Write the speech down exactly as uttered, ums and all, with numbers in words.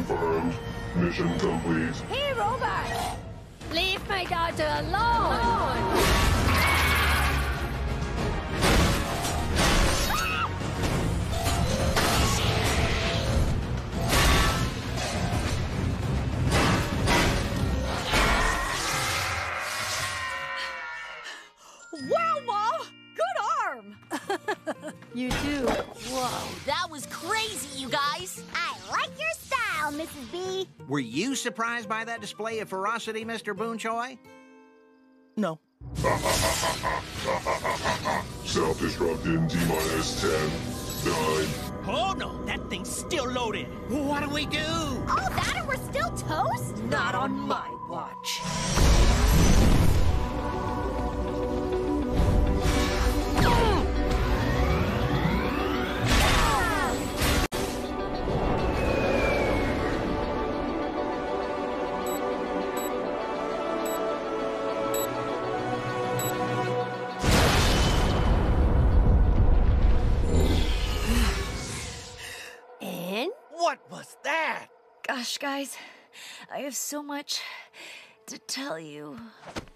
confirmed. Mission complete. Hey, robot! Leave my daughter alone! Wow, Mom! Good arm! You too. Whoa, that was crazy, you guys! I like your style, Missus B. Were you surprised by that display of ferocity, Mister Boonchoy? No. Self-destruct in T-minus ten, nine. Oh no, that thing's still loaded. What do we do? All that and we're still toast? Not on my watch. And? What was that? Gosh, guys, I have so much to tell you.